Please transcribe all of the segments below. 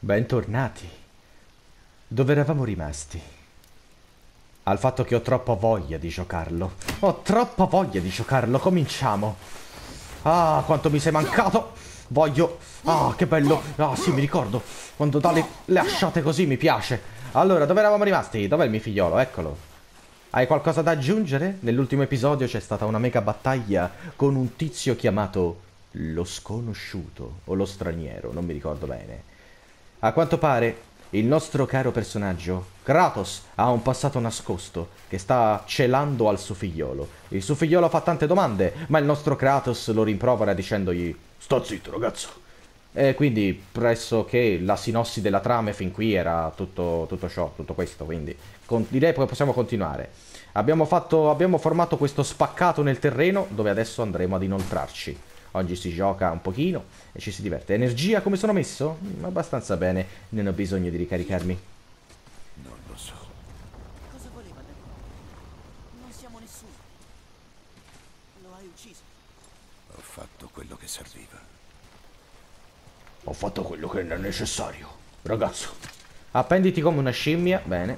Bentornati. Dove eravamo rimasti? Al fatto che ho troppa voglia di giocarlo. Ho troppa voglia di giocarlo, cominciamo. Ah, quanto mi sei mancato. Voglio... Ah, che bello. Ah, sì, mi ricordo. Quando dà le asciate così mi piace. Allora, dove eravamo rimasti? Dov'è il mio figliolo? Eccolo. Hai qualcosa da aggiungere? Nell'ultimo episodio c'è stata una mega battaglia con un tizio chiamato lo sconosciuto o lo straniero, non mi ricordo bene. A quanto pare il nostro caro personaggio, Kratos, ha un passato nascosto che sta celando al suo figliolo. Il suo figliolo fa tante domande, ma il nostro Kratos lo rimprovera dicendogli sta zitto ragazzo. E quindi pressoché la sinossi della trama fin qui era tutto ciò, tutto questo, quindi direi che possiamo continuare. Abbiamo formato questo spaccato nel terreno dove adesso andremo ad inoltrarci. Oggi si gioca un pochino e ci si diverte. Energia come sono messo? Abbastanza bene, non ho bisogno di ricaricarmi. Non lo so. Cosa voleva da noi? Non siamo nessuno. Lo hai ucciso. Ho fatto quello che serviva. Ho fatto quello che era necessario, ragazzo. Appenditi come una scimmia, bene.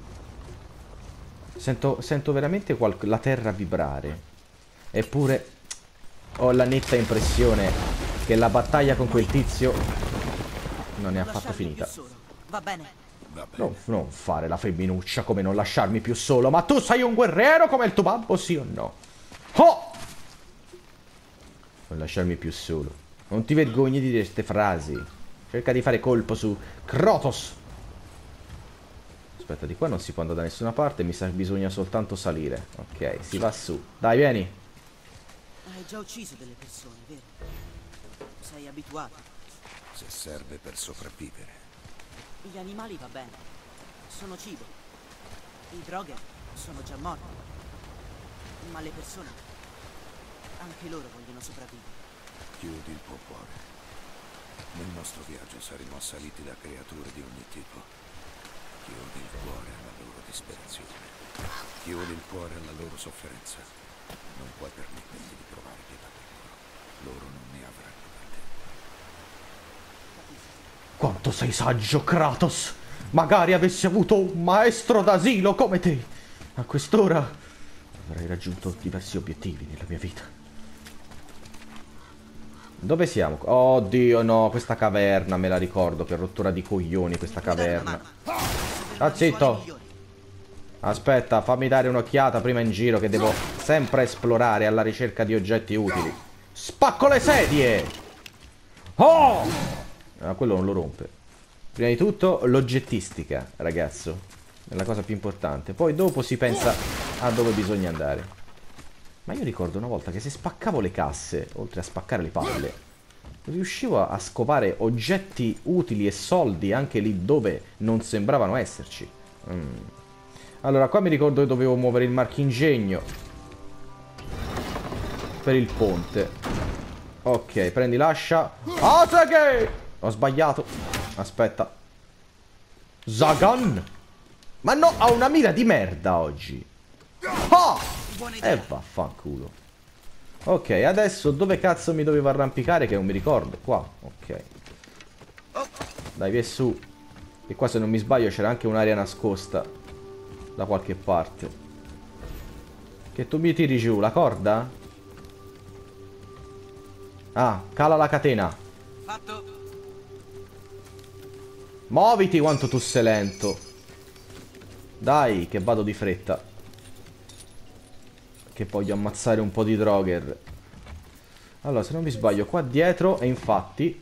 Sento veramente la terra vibrare. Eppure ho la netta impressione che la battaglia con quel tizio non è affatto finita. Va bene. Va bene. Non fare la femminuccia come non lasciarmi più solo. Ma tu sei un guerriero come il tuo babbo, sì o no? Oh! Non lasciarmi più solo. Non ti vergogni di dire queste frasi. Cerca di fare colpo su Kratos. Aspetta, di qua non si può andare da nessuna parte. Mi sa che bisogna soltanto salire. Ok, si va su. Dai, vieni. Hai già ucciso delle persone, vero? Sei abituato. Se serve per sopravvivere. Gli animali va bene. Sono cibo. I drogher sono già morti. Ma le persone, anche loro vogliono sopravvivere. Chiudi il tuo cuore. Nel nostro viaggio saremo assaliti da creature di ogni tipo. Chiudi il cuore alla loro disperazione. Chiudi il cuore alla loro sofferenza. Non puoi permetterti di provare pietà per loro. Loro non ne avranno per te. Quanto sei saggio, Kratos! Magari avessi avuto un maestro d'asilo come te! A quest'ora avrei raggiunto diversi obiettivi nella mia vita. Dove siamo? Oddio, no, questa caverna me la ricordo, che rottura di coglioni questa caverna. Ah, zitto! Aspetta, fammi dare un'occhiata prima in giro che devo sempre esplorare alla ricerca di oggetti utili. Spacco le sedie! Oh! Ah, quello non lo rompe. Prima di tutto l'oggettistica, ragazzo. È la cosa più importante. Poi dopo si pensa a dove bisogna andare. Ma io ricordo una volta che se spaccavo le casse, oltre a spaccare le palle, riuscivo a scovare oggetti utili e soldi anche lì dove non sembravano esserci. Allora, qua mi ricordo che dovevo muovere il marchingegno per il ponte. Ok, prendi l'ascia. Asaghe! Ho sbagliato. Aspetta. Zagan! Ma no, ha una mira di merda oggi. Ah! Vaffanculo. Ok, adesso dove cazzo mi dovevo arrampicare che non mi ricordo. Qua, ok. Dai, via su. E qua se non mi sbaglio c'era anche un'area nascosta da qualche parte. Che tu mi tiri giù, la corda? Ah, cala la catena. Fatto. Muoviti quanto tu sei lento. Dai, che vado di fretta. Che voglio ammazzare un po' di drogher. Allora, se non mi sbaglio, qua dietro, e infatti...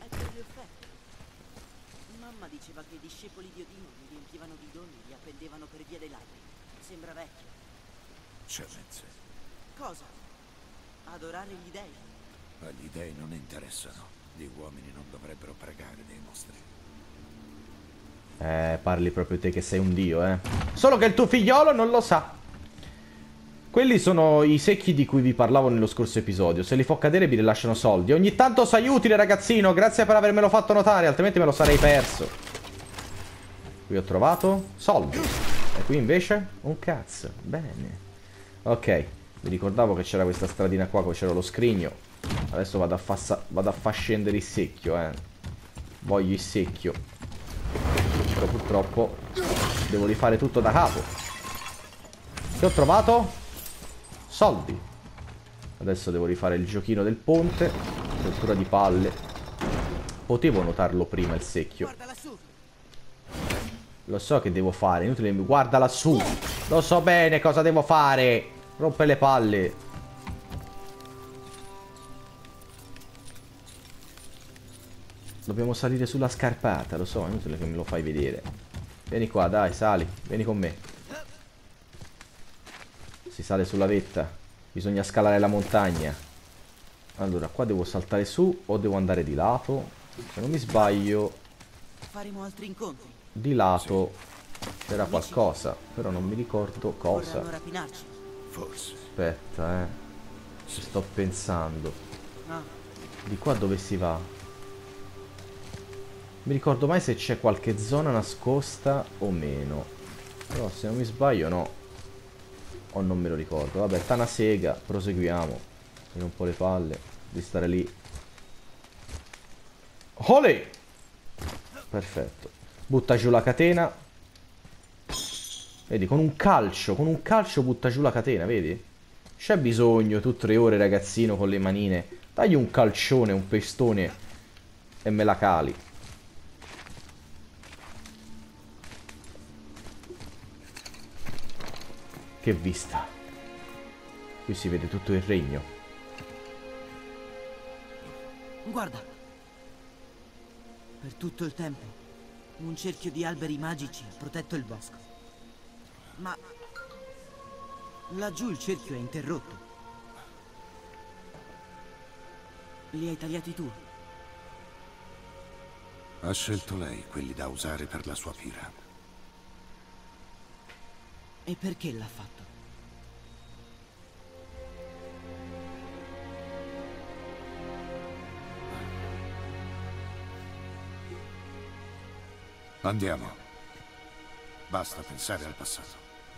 Mamma diceva che i discepoli di Odino li riempivano di doni e li appendevano per via dei ladri. Sembra vecchio. Scemenze. Cosa? Adorare gli dei? Agli dei non interessano. Gli uomini non dovrebbero pregare dei mostri. Parli proprio te che sei un dio, eh. Solo che il tuo figliolo non lo sa. Quelli sono i secchi di cui vi parlavo nello scorso episodio. Se li fa cadere vi rilasciano soldi. Ogni tanto sei utile, ragazzino. Grazie per avermelo fatto notare, altrimenti me lo sarei perso. Qui ho trovato soldi. E qui invece un cazzo. Bene. Ok, mi ricordavo che c'era questa stradina qua, dove c'era lo scrigno. Adesso vado a far scendere il secchio, Voglio il secchio. dentro, purtroppo devo rifare tutto da capo. Che ho trovato? Soldi. Adesso devo rifare il giochino del ponte. Struttura di palle. Potevo notarlo prima il secchio. Guarda lassù. Lo so che devo fare, inutile, guarda lassù. Lo so bene cosa devo fare. Rompe le palle. Dobbiamo salire sulla scarpata, lo so, è inutile che me lo fai vedere. Vieni qua, dai, sali, vieni con me. Si sale sulla vetta. Bisogna scalare la montagna. Allora, qua devo saltare su o devo andare di lato? Se non mi sbaglio, Faremo altri incontri. di lato c'era qualcosa, però non mi ricordo cosa. Vorranno rapinarci. Forse. Aspetta, ci sto pensando. Ah, Di qua dove si va? Mi ricordo mai se c'è qualche zona nascosta o meno. Però se non mi sbaglio no. O non me lo ricordo. Vabbè, tana sega, proseguiamo. Mi un po' le palle di stare lì. Olè! Perfetto. Butta giù la catena. Vedi, con un calcio butta giù la catena, vedi? C'è bisogno tu 3 ore, ragazzino, con le manine. Dagli un calcione, un pestone e me la cali. Che vista. Qui si vede tutto il regno. guarda. Per tutto il tempo, un cerchio di alberi magici ha protetto il bosco. Ma laggiù il cerchio è interrotto. Li hai tagliati tu? Ha scelto lei quelli da usare per la sua pira. E perché l'ha fatto? Andiamo. Basta pensare al passato.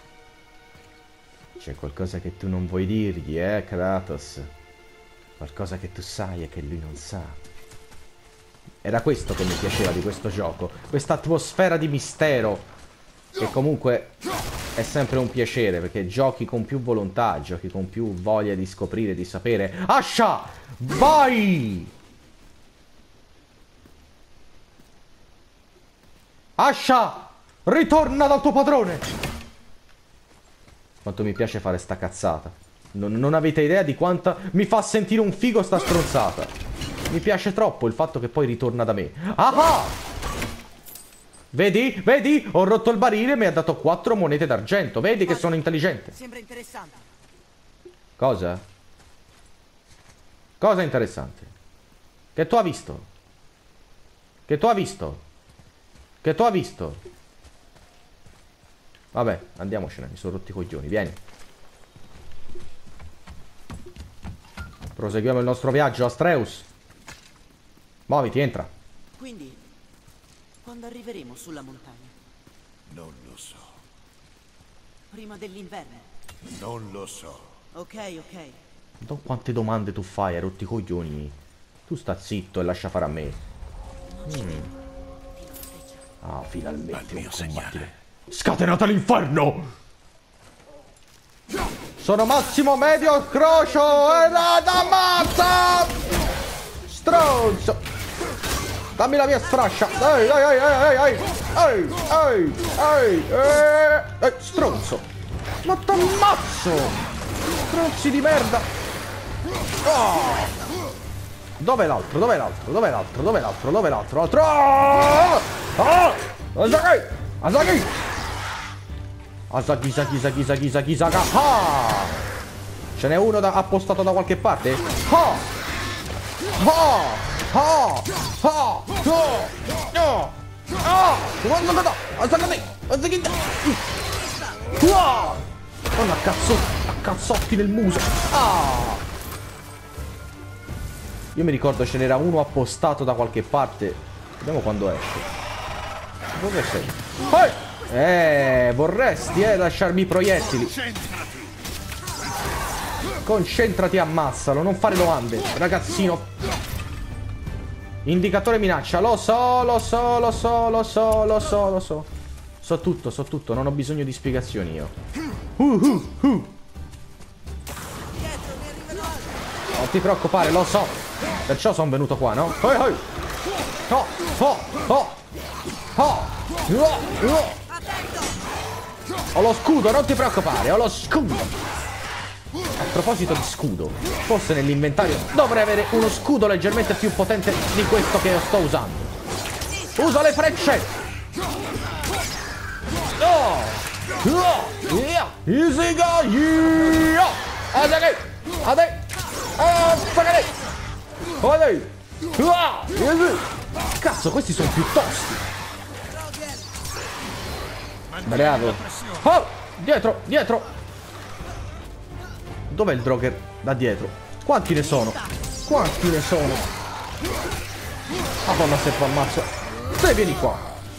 C'è qualcosa che tu non vuoi dirgli, Kratos? Qualcosa che tu sai e che lui non sa. Era questo che mi piaceva di questo gioco. Questa atmosfera di mistero. Che comunque è sempre un piacere, perché giochi con più volontà, giochi con più voglia di scoprire, di sapere. Ascia! Vai! Ascia! Ritorna dal tuo padrone! Quanto mi piace fare sta cazzata. Non avete idea di quanta mi fa sentire un figo sta stronzata. Mi piace troppo il fatto che poi ritorna da me. Ah! Vedi? Vedi? Ho rotto il barile e mi ha dato 4 monete d'argento. Vedi che sono intelligente. Sembra interessante. Cosa? Cosa interessante? Che tu hai visto? Che tu hai visto? Che tu hai visto? Vabbè, andiamocene, mi sono rotti i coglioni, vieni. Proseguiamo il nostro viaggio, Astreus. Muoviti, entra. Quindi, quando arriveremo sulla montagna? Non lo so. Prima dell'inverno? Non lo so. Ok, ok. Non quante domande tu fai, hai rotti i coglioni. Tu sta zitto e lascia fare a me. Ah, finalmente un combattimento. Scatenate l'inferno! Sono Massimo Medio Crocio e Rada Mazza! Stronzo! Dammi la mia sfrascia! Ehi, ehi, ehi, ehi, ehi, ehi, ehi, stronzo! Ma t'ammazzo! Stronzi di merda! Oh! Dov'è l'altro? Dov'è l'altro? Dov'è l'altro? Dov'è l'altro? Dov'è l'altro? L'altro! Asagi! Asagi! Asagi, Sagi, Sagi, Sagi, Sagi, Saga! Ah! Ce n'è uno appostato da qualche parte? Ah! Ah! Ah! Ah! Ah! Ah! Guarda a cazzotti nel muso! Ah! Io mi ricordo ce n'era uno appostato da qualche parte. Vediamo quando esce. Dove sei? Vorresti lasciarmi i proiettili. Concentrati e ammazzalo, non fare domande, ragazzino. Indicatore minaccia. Lo so, lo so, lo so, lo so, lo so, lo so. So tutto. Non ho bisogno di spiegazioni io. Non ti preoccupare, lo so. Perciò sono venuto qua, no? Oh, oh, oh, oh. Ho lo scudo, non ti preoccupare, ho lo scudo. A proposito di scudo, forse nell'inventario dovrei avere uno scudo leggermente più potente di questo che io sto usando. Uso le frecce. Easy go. Cazzo, questi sono più tosti. Bravo. Oh, dietro. Dov'è il Drogger? Da dietro. Quanti ne sono? Madonna se ti ammazzo. Te vieni qua.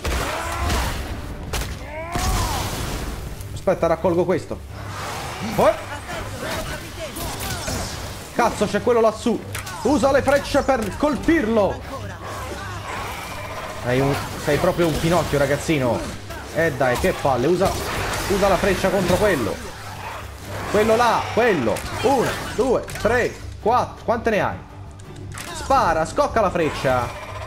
Aspetta, raccolgo questo. Cazzo, c'è quello lassù. Usa le frecce per colpirlo. Sei proprio un Pinocchio, ragazzino. Dai, che palle. Usa la freccia contro quello. Quello là, quello. 1, 2, 3, 4. Quante ne hai? Spara, scocca la freccia.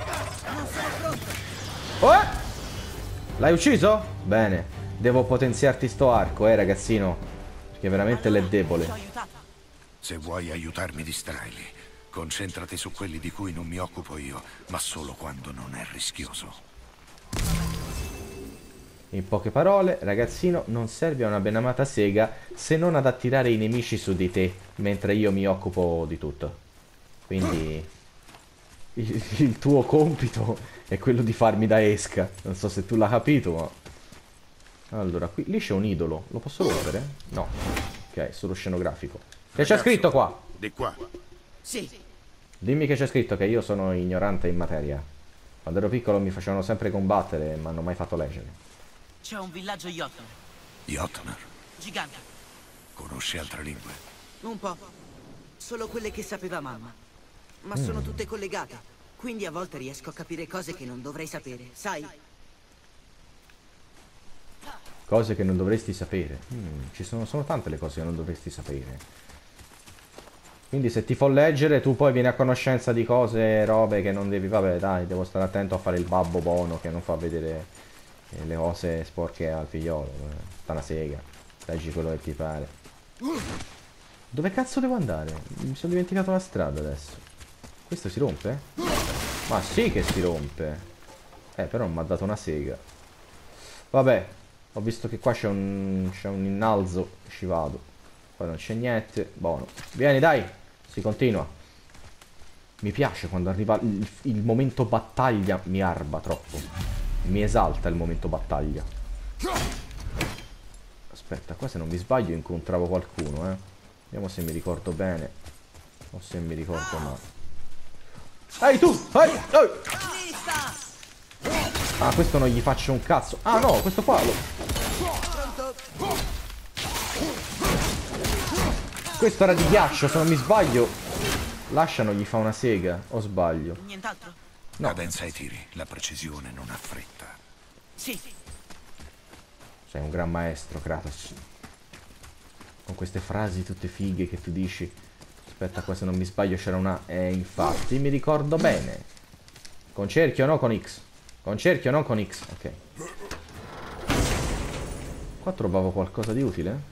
L'hai ucciso? Bene. Devo potenziarti sto arco, ragazzino. Perché veramente l'è debole. Se vuoi aiutarmi, distrai. Concentrati su quelli di cui non mi occupo io, ma solo quando non è rischioso. In poche parole, ragazzino, non serve a una benamata sega se non ad attirare i nemici su di te, mentre io mi occupo di tutto. Quindi il tuo compito è quello di farmi da esca. Non so se tu l'hai capito, ma... Allora, lì c'è un idolo. Lo posso rompere? No. Ok, solo scenografico. Che c'è scritto qua? Di qua. Sì. Dimmi che c'è scritto, che io sono ignorante in materia. Quando ero piccolo mi facevano sempre combattere e mi hanno mai fatto leggere. C'è un villaggio Jotnar. Jotnar? Gigante. Conosci altre lingue? Un po'. Solo quelle che sapeva mamma. Ma sono tutte collegate. Quindi a volte riesco a capire cose che non dovrei sapere, sai? Cose che non dovresti sapere. Sono tante le cose che non dovresti sapere. Quindi se ti fa leggere tu poi vieni a conoscenza di cose, robe che non devi... Vabbè dai, devo stare attento a fare il babbo buono che non fa vedere le cose sporche al figliolo. Sta una sega. Leggi quello che ti pare. Dove cazzo devo andare? Mi sono dimenticato la strada adesso. Questo si rompe? Ma sì che si rompe. Però mi ha dato una sega. Vabbè, ho visto che qua c'è un innalzo. Ci vado. Poi non c'è niente. Buono. Vieni, dai. Si continua. Mi piace quando arriva il momento battaglia. Mi arba troppo. Mi esalta il momento battaglia. Aspetta, qua se non mi sbaglio incontravo qualcuno, Vediamo se mi ricordo bene. O se mi ricordo male. Ehi tu! Ehi! Ah, questo non gli faccio un cazzo. Ah no, questo qua lo... Questo era di ghiaccio, se non mi sbaglio. Lasciano gli fa una sega, o sbaglio? Nient'altro? No. Cadenza ai tiri, la precisione non ha fretta. Sì. Sei un gran maestro, Kratos. Con queste frasi tutte fighe che tu dici. Aspetta, qua se non mi sbaglio c'era una... infatti, mi ricordo bene. Con cerchio, no con X. Con cerchio, non con X. Ok. Qua trovavo qualcosa di utile.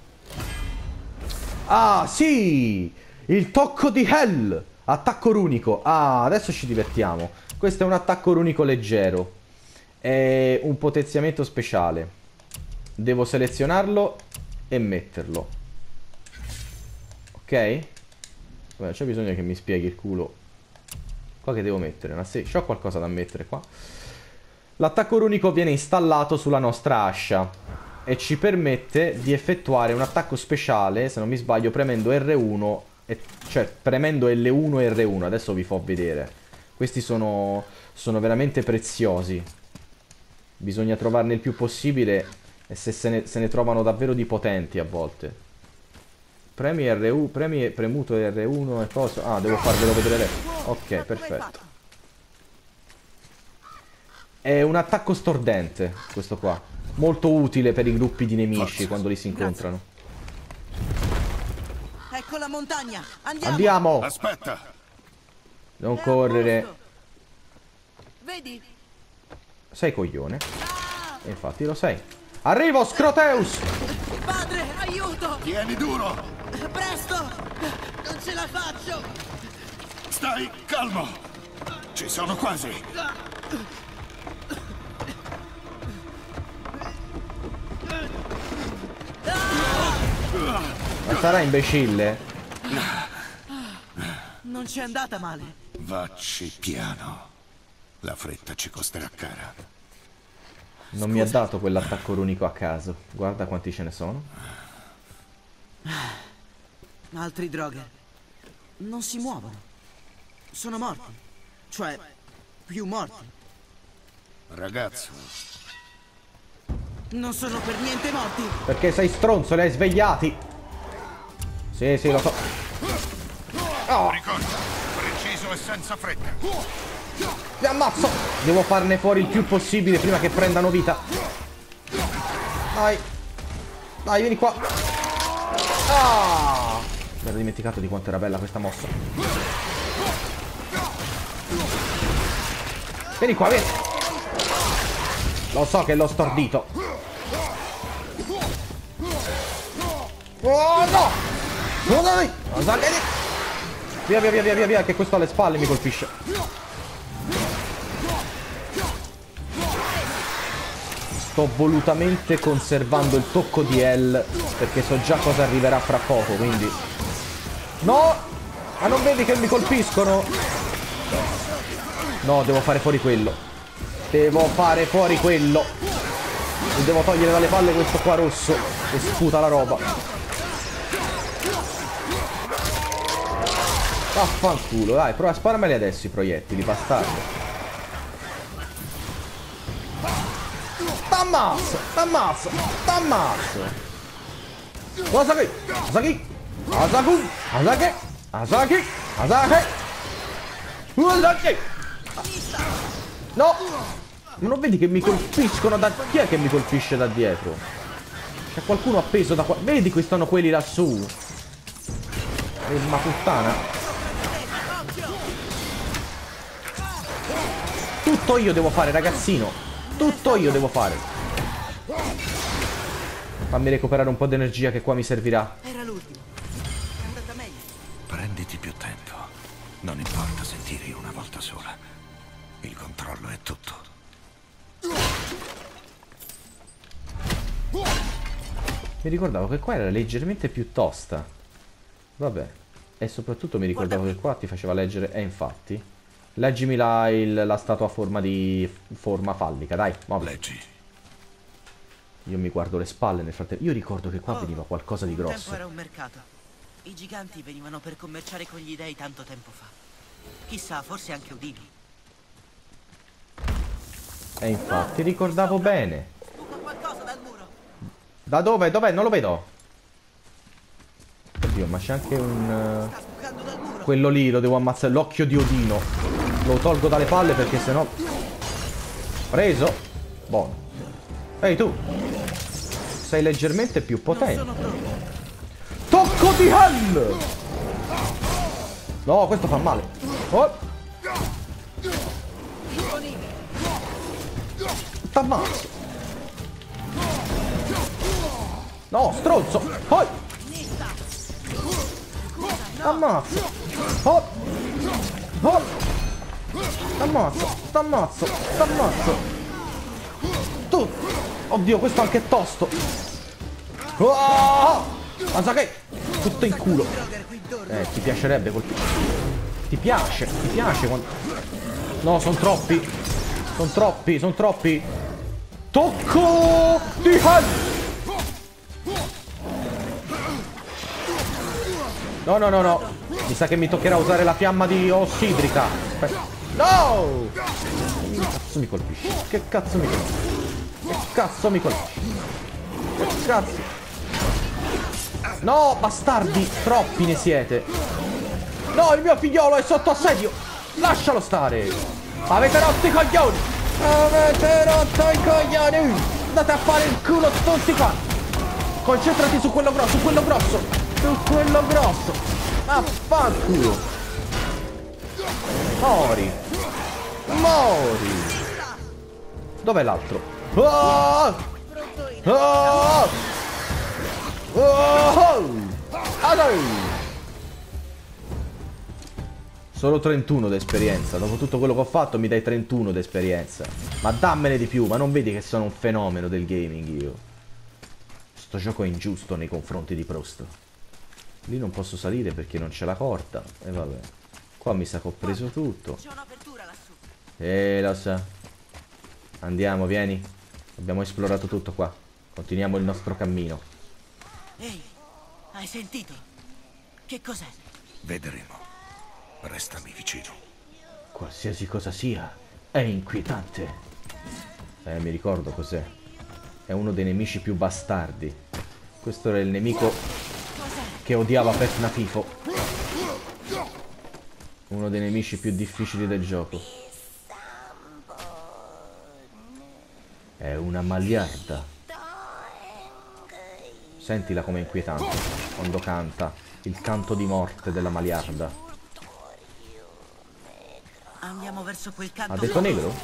Ah, sì! Il tocco di Hell! Attacco runico. Ah, adesso ci divertiamo. Questo è un attacco runico leggero. È un potenziamento speciale. Devo selezionarlo e metterlo. Ok? Vabbè, c'è bisogno che mi spieghi il culo. Qua che devo mettere? Una c'ho qualcosa da mettere qua. L'attacco runico viene installato sulla nostra ascia e ci permette di effettuare un attacco speciale, se non mi sbaglio, premendo R1, cioè premendo L1 e R1. Adesso vi fo vedere. Questi sono veramente preziosi. Bisogna trovarne il più possibile e se ne trovano davvero di potenti a volte. Premi premuto R1 e cosa? Ah, devo farvelo vedere adesso. Ok, perfetto. È un attacco stordente, questo qua. Molto utile per i gruppi di nemici Forza. quando li si incontrano. Ecco la montagna! Andiamo! Andiamo! Aspetta! Non È a correre. posto. Vedi? Sei coglione. E infatti lo sei. Arrivo, Scroteus! Padre, aiuto! Tieni duro! Presto! Non ce la faccio! Stai calmo! Ci sono quasi! Ma sarà imbecille? Non ci è andata male. Vacci piano. La fretta ci costerà cara. Non mi ha dato quell'attacco runico a caso. Guarda quanti ce ne sono. Altri drogher. Non si muovono. Sono morti. Cioè, più morti. Ragazzo, Non sono per niente morti. Perché sei stronzo, li hai svegliati. Sì, sì, lo so. Oh, ricorda, preciso e senza fretta. li ammazzo. Devo farne fuori il più possibile prima che prendano vita. Dai. Dai, vieni qua. Ah! Mi ero dimenticato di quanto era bella questa mossa. Vieni qua, vieni. Lo so che l'ho stordito. Oh no! No, dai! Via, via, via, via, via, via, che questo alle spalle mi colpisce. Sto volutamente conservando il tocco di L, perché so già cosa arriverà fra poco, quindi... No! Ma non vedi che mi colpiscono? No, devo fare fuori quello. Devo fare fuori quello. Mi devo togliere dalle palle questo qua rosso che sputa la roba. Vaffanculo, dai, prova a spararmeli adesso i proiettili, bastardo. T'ammazzo, t'ammazzo, t'ammazzo. Asaki, Asaki, Asaku, Asake, Asaki, Asake, Asaki. No! Ma non vedi che mi colpiscono da... Chi è che mi colpisce da dietro? C'è qualcuno appeso da qua... Vedi che stanno quelli lassù? Ma puttana. Tutto io devo fare, ragazzino. Tutto io devo fare. Fammi recuperare un po' di energia che qua mi servirà. Era l'ultimo. È andata meglio. Prenditi più tempo. Non importa se tiri una volta sola. Il controllo è tutto. Mi ricordavo che qua era leggermente più tosta. Vabbè. E soprattutto mi ricordavo che qua ti faceva leggere... infatti. Leggimi la statua a forma di... forma fallica, dai. Muoviti. Leggi. Io mi guardo le spalle nel frattempo. Io ricordo che qua veniva qualcosa di Un tempo grosso. era un mercato. I giganti venivano per commerciare con gli dei tanto tempo fa. Chissà, forse anche Udini. E infatti ricordavo bene. Sbuca qualcosa dal muro. Da dove? Dov'è? Non lo vedo. Oddio, ma c'è anche un... Sta sbucando dal muro. quello lì lo devo ammazzare. L'occhio di Odino. Lo tolgo dalle palle perché sennò... Preso. Buono. Ehi tu. Sei leggermente più Non potente. sono pronto. Tocco di Hell! No, questo fa male. Oh. T'ammazzo. No, stronzo. Poi. T'ammazzo. Oh. Oh. T'ammazzo. T'ammazzo. T'ammazzo. Tu. Oddio, questo anche è tosto. Oh. Ma sa che? Tutto in culo. Ti piacerebbe colpire. Ti piace quando... No, sono troppi. Sono troppi, sono troppi. Tocco di Hell! No, no, no, no. Mi sa che mi toccherà usare la fiamma di ossidrica. No! Che cazzo mi colpisce? Che cazzo mi colpisce? Che cazzo mi colpisce? Che cazzo? No, bastardi! Troppi ne siete! No, il mio figliolo è sotto assedio! Lascialo stare! Avete rotto i coglioni! Avete rotto i coglioni! Andate a fare il culo tutti qua! Concentrati su quello grosso, su quello grosso! Su quello grosso! Affanculo! Mori! Mori! Dov'è l'altro? Oh! Oh! Oh! Ah, dai! Solo 31 d'esperienza. Dopo tutto quello che ho fatto mi dai 31 d'esperienza. Ma dammene di più, ma non vedi che sono un fenomeno del gaming io? Sto gioco è ingiusto nei confronti di Prost. Lì non posso salire perché non c'è la corda. E vabbè. Qua mi sa che ho preso tutto. C'è un'apertura lassù. Lo so. Andiamo, vieni. Abbiamo esplorato tutto qua. Continuiamo il nostro cammino. Ehi, hai sentito? Che cos'è? Vedremo. Restami vicino. Qualsiasi cosa sia, è inquietante. Mi ricordo cos'è. È uno dei nemici più bastardi. Questo era il nemico che odiava Pet Fifo. Uno dei nemici più difficili del gioco. È una maliarda. Sentila com'è inquietante quando canta il canto di morte della maliarda. Andiamo verso quel canto. Ha detto negro?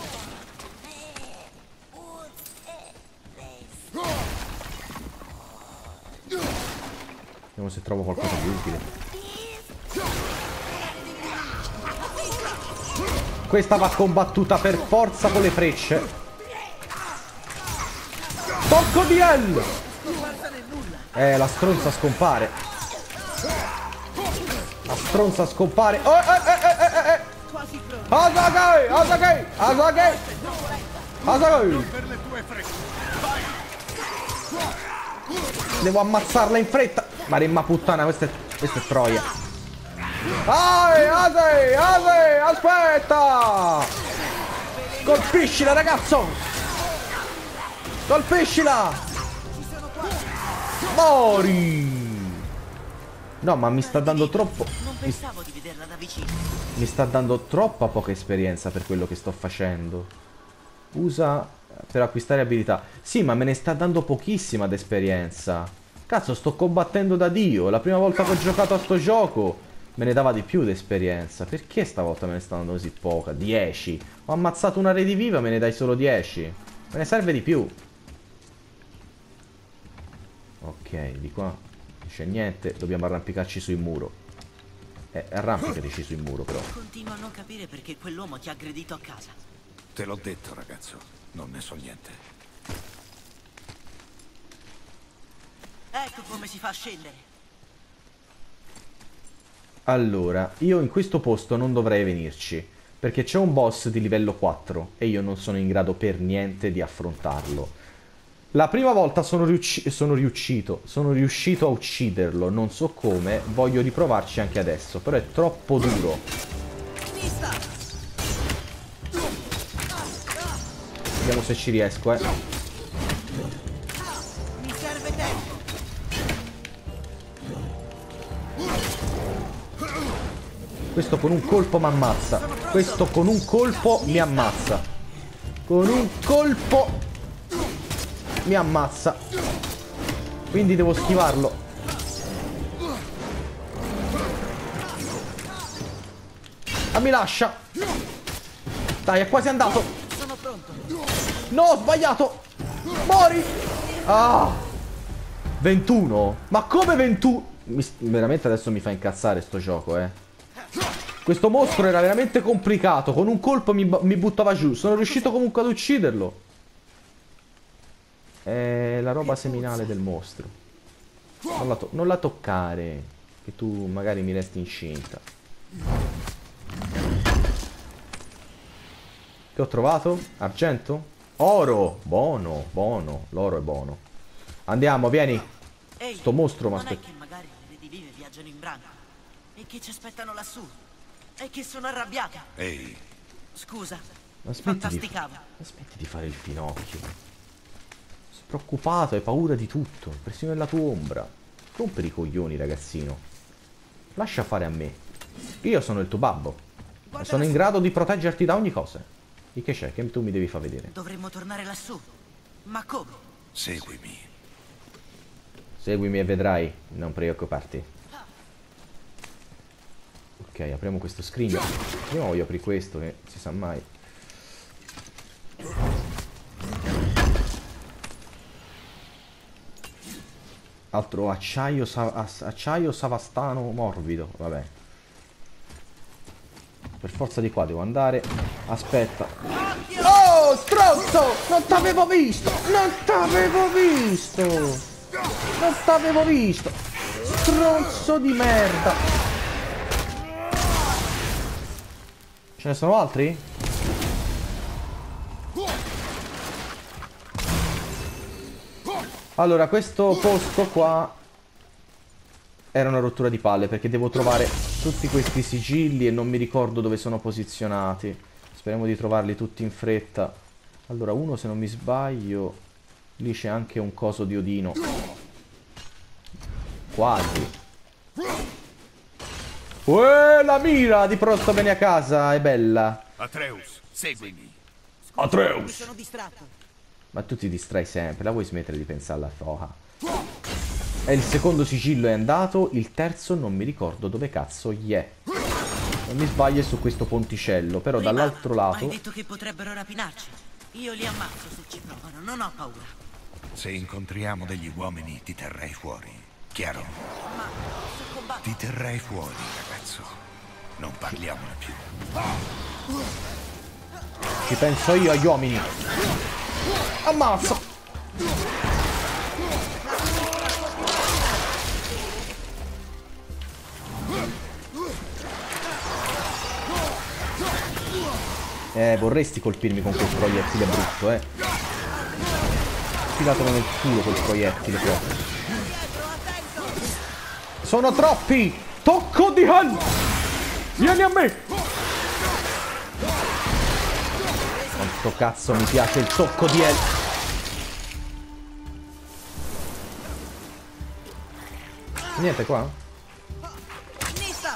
Vediamo se trovo qualcosa di utile. Questa va combattuta per forza con le frecce. Tocco di L! La stronza scompare. La stronza scompare. Asagay! Asagay! Asagay! Asagay! Devo ammazzarla in fretta. Maremma puttana, questa è troia. Asay! Asay! Aspetta! Colpiscila, ragazzo! Colpiscila! Mori! No, ma mi sta dando troppo... Non pensavo di vederla da vicino. Mi sta dando troppa poca esperienza per quello che sto facendo. Usa per acquistare abilità. Sì, ma me ne sta dando pochissima d'esperienza. Cazzo, sto combattendo da Dio. La prima volta che ho giocato a sto gioco me ne dava di più d'esperienza. Perché stavolta me ne sta dando così poca? 10. Ho ammazzato una rediviva, me ne dai solo 10. Me ne serve di più. Ok, di qua c'è niente, dobbiamo arrampicarci sul muro. Arrampicati sul muro però. Continuo a non capire perché quell'uomo ti ha aggredito a casa. Te l'ho detto, ragazzo. Non ne so niente. Ecco come si fa a scendere. Allora, io in questo posto non dovrei venirci, perché c'è un boss di livello 4 e io non sono in grado per niente di affrontarlo. La prima volta sono riuscito a ucciderlo, non so come, voglio riprovarci anche adesso, però è troppo duro. Vediamo se ci riesco, Mi serve tempo. Questo con un colpo mi ammazza. Questo con un colpo mi ammazza. Con un colpo mi ammazza. Quindi devo schivarlo. Ah, mi lascia. Dai, è quasi andato. Sono pronto. No, ho sbagliato. Mori. Ah, 21. Ma come 21? Veramente adesso mi fa incazzare sto gioco, Questo mostro era veramente complicato. Con un colpo mi buttava giù. Sono riuscito comunque ad ucciderlo. È la roba seminale del mostro. Non la toccare, che tu magari mi resti incinta. Che ho trovato? Argento? Oro! Buono, buono. L'oro è buono. Andiamo, vieni. Ehi, Sto mostro mi non è aspetta. che magari le redivive viaggiano in branco e che ci aspettano lassù e che sono arrabbiata. Ehi, Scusa, Aspetti di fare il Pinocchio. Sei preoccupato, hai paura di tutto. Persino nella tua ombra. Rompere i coglioni, ragazzino. Lascia fare a me. Io sono il tuo babbo. E sono in grado di proteggerti da ogni cosa. E che c'è? Che tu mi devi far vedere? Dovremmo tornare lassù. Ma come? Seguimi. Seguimi e vedrai, non preoccuparti. Ok, apriamo questo scrigno. Prima voglio aprire questo, che si sa mai. Altro acciaio, acciaio savastano morbido, vabbè. Per forza di qua devo andare. Aspetta. Oh, stronzo! Non t'avevo visto! Non t'avevo visto! Non t'avevo visto! Stronzo di merda! Ce ne sono altri? Allora, questo posto qua era una rottura di palle perché devo trovare tutti questi sigilli e non mi ricordo dove sono posizionati. Speriamo di trovarli tutti in fretta. Allora, uno se non mi sbaglio, lì c'è anche un coso di Odino. Quasi. Uè, la mira di pronto bene a casa, è bella. Atreus, seguimi. Mi Atreus! sono distratto. Ma tu ti distrai sempre, la vuoi smettere di pensare alla foca? E il secondo sigillo è andato, il terzo non mi ricordo dove cazzo gli è. Non mi sbaglio, è su questo ponticello, però Prima dall'altro hai lato... detto che potrebbero rapinarci. Io li ammazzo se ci provano, non ho paura. Se incontriamo degli uomini ti terrei fuori. Chiaro? Ma se combatto... Ti terrei fuori, ragazzo. Non parliamone più. Ci penso io agli uomini. Ammazza! Vorresti colpirmi con quel proiettile brutto, Filatelo nel culo quel proiettile proprio. Sono troppi! Tocco di Hell! Vieni a me! Quanto cazzo mi piace il tocco di Hell! Niente qua? Nissa!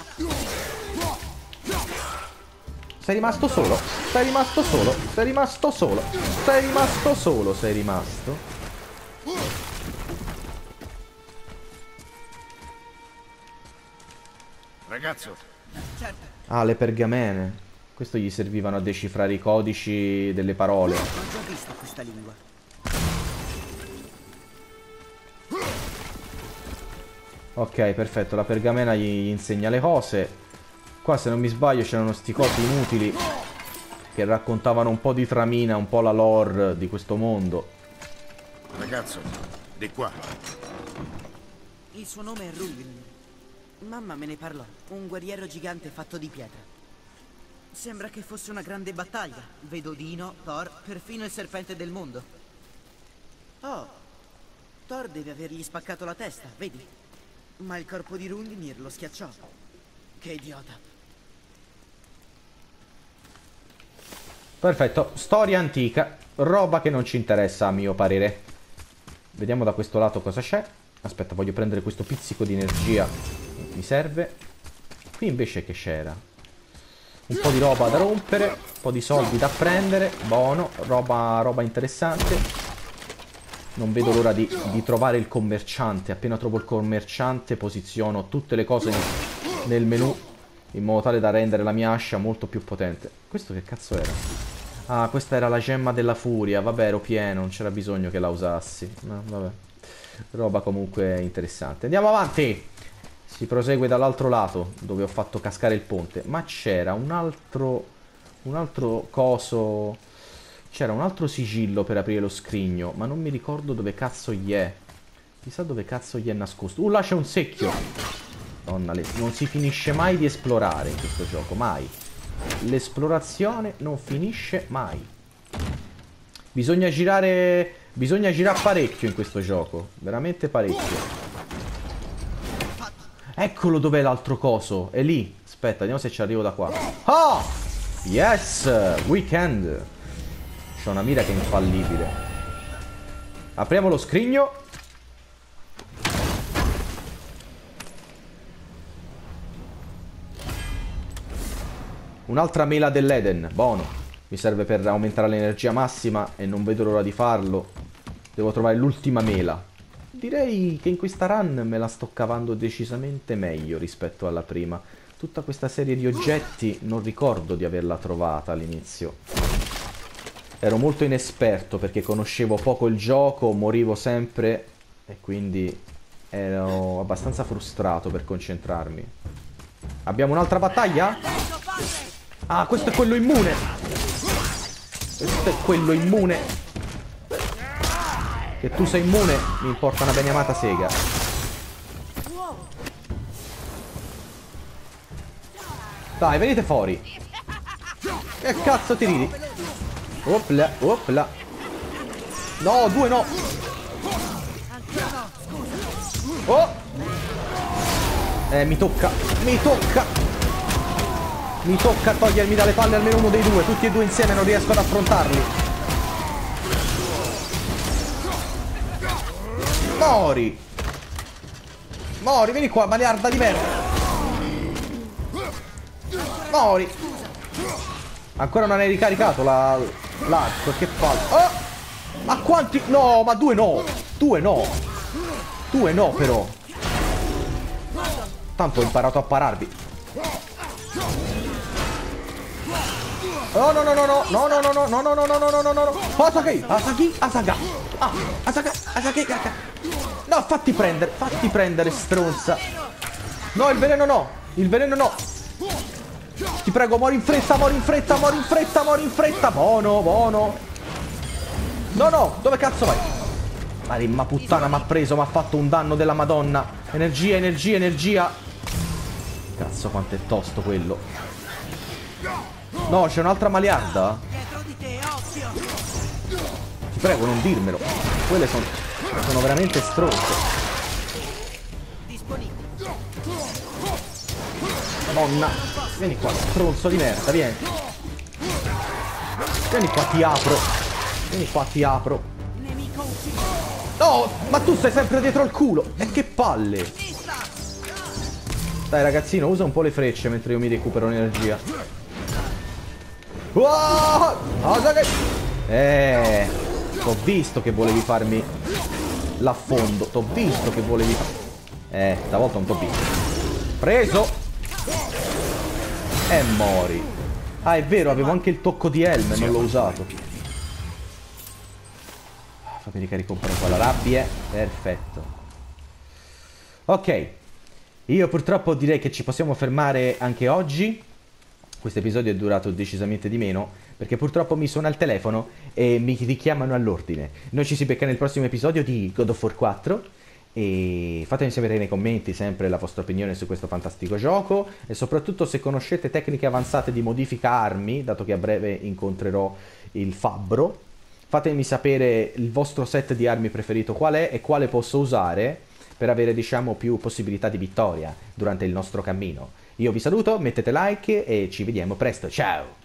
Sei rimasto solo? Sei rimasto solo? Sei rimasto solo? Sei rimasto solo? Sei rimasto? Ragazzo, Certo, Ah, le pergamene. Questo gli servivano a decifrare i codici delle parole. ho già visto questa lingua. Ok, perfetto. La pergamena gli insegna le cose. Qua, se non mi sbaglio, c'erano sti cosi inutili che raccontavano un po' di tramina, un po' la lore di questo mondo. ragazzo, di qua. Il suo nome è Rulgrim. Mamma me ne parlò. Un guerriero gigante fatto di pietra. Sembra che fosse una grande battaglia. Vedo Odino, Thor, perfino il serpente del mondo. Oh, Thor deve avergli spaccato la testa, vedi? Ma il corpo di Rungmir lo schiacciò. Che idiota. Perfetto, storia antica, roba che non ci interessa a mio parere. Vediamo da questo lato cosa c'è. Aspetta, voglio prendere questo pizzico di energia. Mi serve. Qui invece che c'era? Un po' di roba da rompere, un po' di soldi da prendere. Buono, roba interessante. Non vedo l'ora di trovare il commerciante. Appena trovo il commerciante posiziono tutte le cose nel menu in modo tale da rendere la mia ascia molto più potente. Questo che cazzo era? Ah, questa era la gemma della furia. Vabbè, ero pieno, non c'era bisogno che la usassi. No, vabbè. Roba comunque interessante. Andiamo avanti! Si prosegue dall'altro lato, dove ho fatto cascare il ponte. Ma c'era un altro coso... C'era un altro sigillo per aprire lo scrigno, ma non mi ricordo dove cazzo gli è. Chissà dove cazzo gli è nascosto. Là c'è un secchio! Donna, non si finisce mai di esplorare in questo gioco, mai. L'esplorazione non finisce mai. Bisogna girare parecchio in questo gioco, veramente parecchio. Eccolo dov'è l'altro coso, è lì. Aspetta, vediamo se ci arrivo da qua. Ah! Yes! Weekend! C'ho una mira che è infallibile. Apriamo lo scrigno. Un'altra mela dell'Eden, buono. Mi serve per aumentare l'energia massima e non vedo l'ora di farlo. Devo trovare l'ultima mela. Direi che in questa run me la sto cavando decisamente meglio rispetto alla prima. Tutta questa serie di oggetti non ricordo di averla trovata all'inizio. Ero molto inesperto perché conoscevo poco il gioco, morivo sempre e quindi ero abbastanza frustrato per concentrarmi. Abbiamo un'altra battaglia? Ah, questo è quello immune! Questo è quello immune! Che tu sei immune, mi importa una beniamata sega. Dai, venite fuori! Che cazzo ti ridi? Opla, opla. No, 2 no. Oh. Mi tocca. Mi tocca. Mi tocca togliermi dalle palle almeno uno dei due. Tutti e due insieme non riesco ad affrontarli. Mori. Mori, vieni qua, malearda di merda. Mori. Ancora non hai ricaricato l'arco, che palle. Oh! Ma quanti? No, ma 2 no. 2 no. 2 no però. Tanto ho imparato a pararvi. Oh no no no no no no no no no no no no no no no no. Asagi, Asagi, Asaga. Ah, Asaga, Asagi. No, fatti prendere, stronza. No, il veleno no. Il veleno no. Ti prego, muori in fretta, muori in fretta, muori in fretta, muori in fretta. Buono, buono. No, no, dove cazzo vai? Ma puttana, mi ha preso, mi ha fatto un danno della Madonna. Energia, energia, energia. Cazzo, quanto è tosto quello. No, c'è un'altra malearda? Ti prego, non dirmelo. Quelle sono veramente stronze. Madonna. Vieni qua, stronzo di merda, vieni. Vieni qua, ti apro. Vieni qua, ti apro. No, ma tu stai sempre dietro il culo. Che palle. Dai ragazzino, usa un po' le frecce mentre io mi recupero energia. T'ho visto che volevi farmi l'affondo. T'ho visto che volevi stavolta non t'ho visto. Preso. E mori. Ah, è vero, avevo anche il tocco di Helm e non l'ho usato. Fammi ricaricare qua la rabbia. Perfetto. Ok. Io purtroppo direi che ci possiamo fermare anche oggi. Questo episodio è durato decisamente di meno, perché purtroppo mi suona il telefono e mi richiamano all'ordine. Noi ci si becca nel prossimo episodio di God of War 4. E fatemi sapere nei commenti sempre la vostra opinione su questo fantastico gioco e soprattutto se conoscete tecniche avanzate di modifica armi, dato che a breve incontrerò il fabbro. Fatemi sapere il vostro set di armi preferito qual è e quale posso usare per avere, diciamo, più possibilità di vittoria durante il nostro cammino. Io vi saluto, mettete like e ci vediamo presto, ciao!